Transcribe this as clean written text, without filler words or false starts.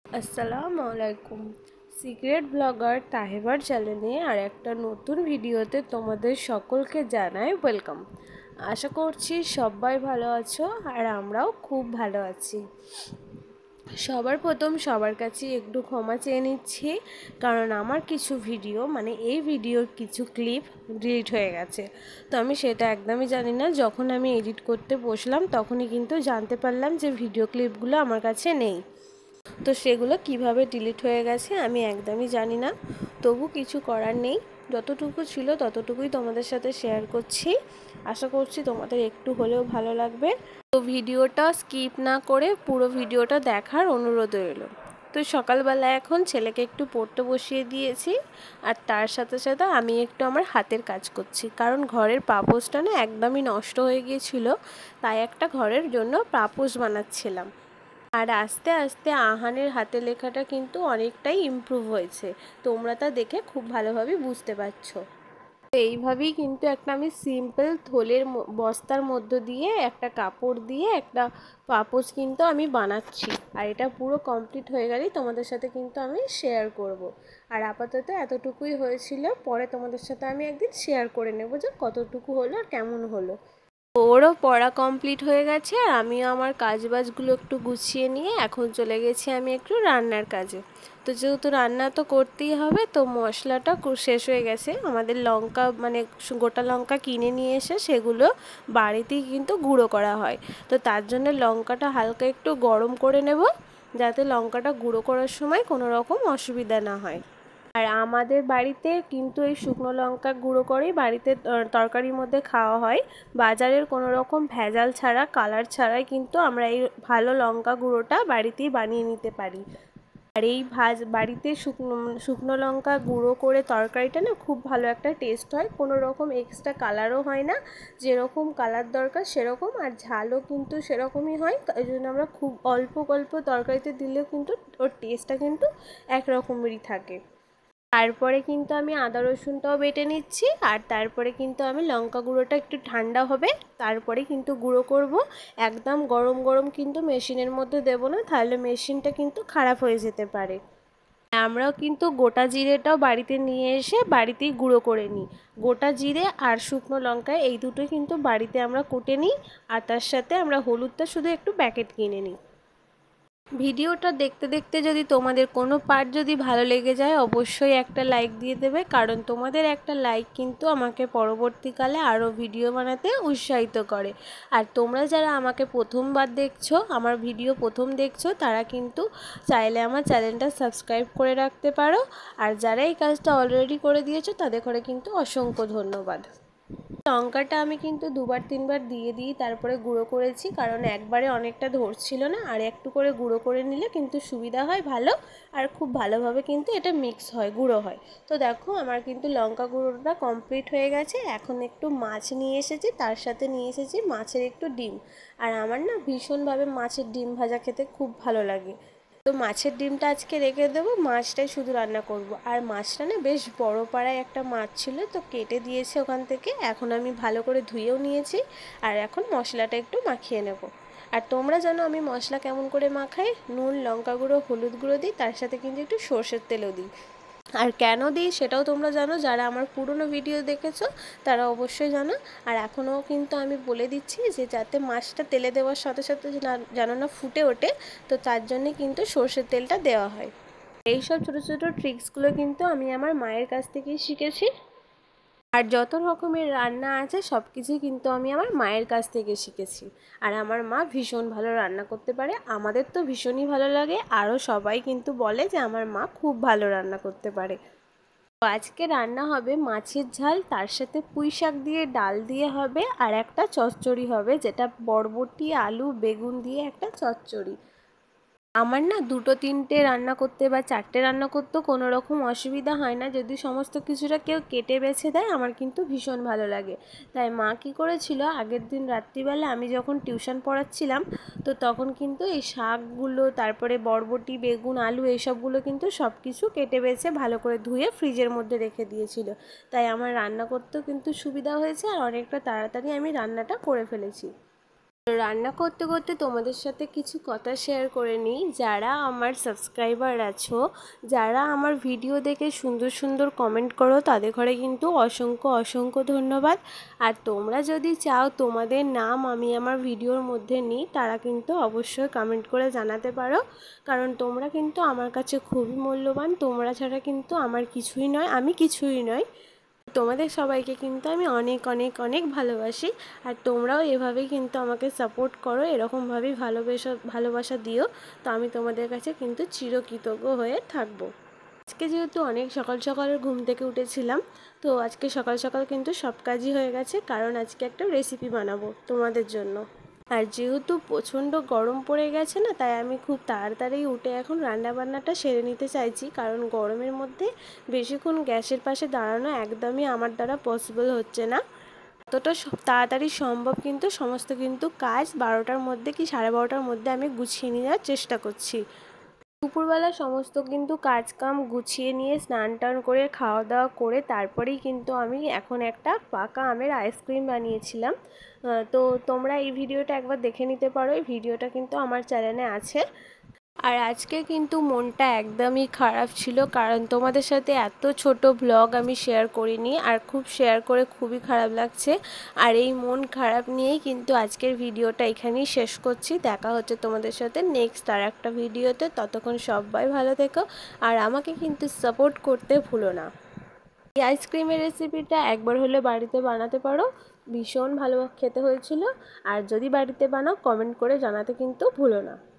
আসসালামু আলাইকুম। Secret blogger তাহেবার চ্যানেলে আর একটা নতুন ভিডিওতে তোমাদের সকলকে জানাই ওয়েলকাম। আশা করছি সবাই ভালো আছো আর আমরাও খুব ভালো আছি। সবার প্রথম সবার কাছে একটু ক্ষমা চেয়ে নিচ্ছি, কারণ আমার কিছু ভিডিও এই ভিডিওর কিছু ক্লিপ ডিলিট হয়ে গেছে। তো আমি সেটা একদমই জানি না, যখন আমি এডিট করতে বসলাম তখনই কিন্তু জানতে পারলাম যে ভিডিও ক্লিপগুলো আমার কাছে নেই। তো সেগুলো কিভাবে ডিলিট হয়ে গেছে আমি একদমই জানি না, তবু কিছু করার নেই। যতটুকু ছিল ততটুকুই তোমাদের সাথে শেয়ার করছি। আশা করছি তোমাদের একটু হলেও ভালো লাগবে। তো ভিডিওটা স্কিপ না করে পুরো ভিডিওটা দেখার অনুরোধ রইল। তো সকালবেলা এখন ছেলেকে একটু পড়তে বসিয়ে দিয়েছি, আর তার সাথে সাথে আমি একটু আমার হাতের কাজ করছি, কারণ ঘরের পাপোশটা না একদমই নষ্ট হয়ে গিয়েছিল, তাই একটা ঘরের জন্য পাপোশ বানাচ্ছিলাম। আর আস্তে আস্তে আহানের হাতে লেখাটা কিন্তু অনেকটাই ইমপ্রুভ হয়েছে, তোমরা তা দেখে খুব ভালোভাবে বুঝতে পারছো। তো এইভাবেই কিন্তু একটা আমি সিম্পল থলের বস্তার মধ্য দিয়ে একটা কাপড় দিয়ে একটা পাপোশ কিন্তু আমি বানাচ্ছি, আর এটা পুরো কমপ্লিট হয়ে গেলেই তোমাদের সাথে কিন্তু আমি শেয়ার করব। আর আপাতত এতটুকুই হয়েছিল, পরে তোমাদের সাথে আমি একদিন শেয়ার করে নেব যে কতটুকু হলো আর কেমন হলো। ওরও পড়া কমপ্লিট হয়ে গেছে, আর আমিও আমার কাজবাজগুলো একটু গুছিয়ে নিয়ে এখন চলে গেছি আমি একটু রান্নার কাজে। তো যেহেতু রান্না তো করতেই হবে, তো মশলাটা শেষ হয়ে গেছে। আমাদের লঙ্কা গোটা লঙ্কা কিনে নিয়ে এসে সেগুলো বাড়িতেই কিন্তু গুঁড়ো করা হয়। তো তার জন্য লঙ্কাটা হালকা একটু গরম করে নেব, যাতে লঙ্কাটা গুঁড়ো করার সময় কোনো রকম অসুবিধা না হয়। আর আমাদের বাড়িতে কিন্তু এই শুকনো লঙ্কা গুঁড়ো করেই বাড়িতে তরকারির মধ্যে খাওয়া হয়। বাজারের কোনো রকম ভেজাল ছাড়া, কালার ছাড়াই কিন্তু আমরা এই ভালো লঙ্কা গুঁড়োটা বাড়িতেই বানিয়ে নিতে পারি। আর এই বাড়িতে শুকনো শুকনো লঙ্কা গুঁড়ো করে তরকারিটা না খুব ভালো একটা টেস্ট হয়, কোনো রকম এক্সট্রা কালারও হয় না, যেরকম কালার দরকার সেরকম, আর ঝালও কিন্তু সেরকমই হয়। এই জন্য আমরা খুব অল্প অল্প তরকারিতে দিলেও কিন্তু ওর টেস্টটা কিন্তু একরকমেরই থাকে। তারপরে কিন্তু আমি আদা রসুনটাও বেটে নিচ্ছি, আর তারপরে কিন্তু আমি লঙ্কা গুঁড়োটা একটু ঠান্ডা হবে তারপরে কিন্তু গুঁড়ো করব। একদম গরম গরম কিন্তু মেশিনের মধ্যে দেবো না, তাহলে মেশিনটা কিন্তু খারাপ হয়ে যেতে পারে। আমরাও কিন্তু গোটা জিরেটাও বাড়িতে নিয়ে এসে বাড়িতেই গুঁড়ো করে নিই। গোটা জিরে আর শুকনো লঙ্কা এই দুটোই কিন্তু বাড়িতে আমরা কুটে নিই, আর তার সাথে আমরা হলুদটা শুধু একটু প্যাকেট কিনে নিই। ভিডিওটা দেখতে দেখতে যদি তোমাদের কোনো পার্ট যদি ভালো লেগে যায়, অবশ্যই একটা লাইক দিয়ে দেবে, কারণ তোমাদের একটা লাইক কিন্তু আমাকে পরবর্তীকালে আরও ভিডিও বানাতে উৎসাহিত করে। আর তোমরা যারা আমাকে প্রথমবার দেখছো, আমার ভিডিও প্রথম দেখছো, তারা কিন্তু চাইলে আমার চ্যানেলটা সাবস্ক্রাইব করে রাখতে পারো। আর যারা এই কাজটা অলরেডি করে দিয়েছো তাদের করে কিন্তু অসংখ্য ধন্যবাদ। লঙ্কাটা আমি কিন্তু দুবার তিনবার দিয়ে দিই তারপরে গুঁড়ো করেছি, কারণ একবারে অনেকটা ধরছিল না, আর একটু করে গুঁড়ো করে নিলে কিন্তু সুবিধা হয় ভালো, আর খুব ভালোভাবে কিন্তু এটা মিক্স হয়, গুঁড়ো হয়। তো দেখো আমার কিন্তু লঙ্কা গুঁড়োটা কমপ্লিট হয়ে গেছে। এখন একটু মাছ নিয়ে এসেছি, তার সাথে নিয়ে এসেছি মাছের একটু ডিম। আর আমার না ভীষণভাবে মাছের ডিম ভাজা খেতে খুব ভালো লাগে। তো মাছের ডিমটা আজকে রেখে দেবো, মাছটাই শুধু রান্না করব। আর মাছটা না বেশ বড় পাড়ায় একটা মাছ ছিল, তো কেটে দিয়েছে ওখান থেকে, এখন আমি ভালো করে ধুয়েও নিয়েছি। আর এখন মশলাটা একটু মাখিয়ে নেব। আর তোমরা জানো আমি মশলা কেমন করে মাখাই, নুন লঙ্কা গুঁড়ো হলুদ গুঁড়ো দিই, তার সাথে কিন্তু একটু সর্ষের তেলও দিই। আর কেন দিই সেটাও তোমরা জানো, যারা আমার পুরনো ভিডিও দেখেছো তারা অবশ্যই জানো। আর এখনও কিন্তু আমি বলে দিচ্ছি যে যাতে মাছটা তেলে দেওয়ার সাথে সাথে যেন না ফুটে ওঠে, তো তার জন্যে কিন্তু সর্ষের তেলটা দেওয়া হয়। এইসব ছোটো ছোটো ট্রিক্সগুলো কিন্তু আমি আমার মায়ের কাছ থেকেই শিখেছি। আর যত রকমের রান্না আছে সব কিছুই কিন্তু আমি আমার মায়ের কাছ থেকে শিখেছি। আর আমার মা ভীষণ ভালো রান্না করতে পারে, আমাদের তো ভীষণই ভালো লাগে, আরও সবাই কিন্তু বলে যে আমার মা খুব ভালো রান্না করতে পারে। তো আজকে রান্না হবে মাছের ঝাল, তার সাথে পুঁই শাক দিয়ে ডাল দিয়ে হবে, আর একটা চচ্চড়ি হবে, যেটা বরবটি আলু বেগুন দিয়ে একটা চচ্চড়ি। আমার না দুটো তিনটে রান্না করতে বা চারটে রান্না করতেও কোনো রকম অসুবিধা হয় না, যদি সমস্ত কিছুটা কেউ কেটে বেছে দেয় আমার কিন্তু ভীষণ ভালো লাগে। তাই মা কী করেছিল, আগের দিন রাত্রিবেলা আমি যখন টিউশন পড়াচ্ছিলাম, তো তখন কিন্তু এই শাকগুলো তারপরে বরবটি বেগুন আলু এইসবগুলো কিন্তু সব কিছু কেটে বেছে ভালো করে ধুয়ে ফ্রিজের মধ্যে রেখে দিয়েছিল। তাই আমার রান্না করতেও কিন্তু সুবিধা হয়েছে, আর অনেকটা তাড়াতাড়ি আমি রান্নাটা করে ফেলেছি। রান্না করতে করতে তোমাদের সাথে কিছু কথা শেয়ার করে নিই। যারা আমার সাবস্ক্রাইবার আছো, যারা আমার ভিডিও দেখে সুন্দর সুন্দর কমেন্ট করো, তাদের ঘরে কিন্তু অসংখ্য অসংখ্য ধন্যবাদ। আর তোমরা যদি চাও তোমাদের নাম আমি আমার ভিডিওর মধ্যে নিই, তারা কিন্তু অবশ্যই কমেন্ট করে জানাতে পারো। কারণ তোমরা কিন্তু আমার কাছে খুবই মূল্যবান। তোমরা ছাড়া কিন্তু আমার কিছুই নয়, আমি কিছুই নয়। তোমাদের সবাইকে কিন্তু আমি অনেক অনেক অনেক ভালোবাসি। আর তোমরাও এভাবেই কিন্তু আমাকে সাপোর্ট করো, এরকমভাবেই ভালোবাসা দিও। তো আমি তোমাদের কাছে কিন্তু চিরকৃতজ্ঞ হয়ে থাকবো। আজকে যেহেতু অনেক সকাল সকাল ঘুম থেকে উঠেছিলাম, তো আজকে সকাল সকাল কিন্তু সব কাজই হয়ে গেছে, কারণ আজকে একটা রেসিপি বানাবো তোমাদের জন্য। আর যেহেতু প্রচণ্ড গরম পড়ে গেছে না, তাই আমি খুব তাড়াতাড়ি উঠে এখন রান্নাবান্নাটা সেরে নিতে চাইছি। কারণ গরমের মধ্যে বেশিক্ষণ গ্যাসের পাশে দাঁড়ানো একদমই আমার দ্বারা পসিবল হচ্ছে না। যতটা তাড়াতাড়ি সম্ভব কিন্তু সমস্ত কিন্তু কাজ 12টার মধ্যে কি 12:30টার মধ্যে আমি গুছিয়ে নেওয়ার চেষ্টা করছি। দুপুরবেলা সমস্ত কিন্তু কাজকাম গুছিয়ে নিয়ে স্নান টান করে খাওয়া দাওয়া করে তারপরেই কিন্তু আমি এখন একটা পাকা আমের আইসক্রিম বানিয়েছিলাম। তো তোমরা এই ভিডিওটা একবার দেখে নিতে পারো, এই ভিডিওটা কিন্তু আমার চ্যানেলে আছে। আর আজকে কিন্তু মনটা একদমই খারাপ ছিল, কারণ তোমাদের সাথে এত ছোট ব্লগ আমি শেয়ার করিনি, আর খুব শেয়ার করে খুবই খারাপ লাগছে। আর এই মন খারাপ নিয়েই কিন্তু আজকের ভিডিওটা এখানেই শেষ করছি। দেখা হচ্ছে তোমাদের সাথে নেক্সট আর একটা ভিডিওতে। ততক্ষণ সবাই ভালো থেকো, আর আমাকে কিন্তু সাপোর্ট করতে ভুলো না। এই আইসক্রিমের রেসিপিটা একবার হলে বাড়িতে বানাতে পারো, ভীষণ ভালো খেতে হয়েছিল। আর যদি বাড়িতে বানাও কমেন্ট করে জানাতে কিন্তু ভুলো না।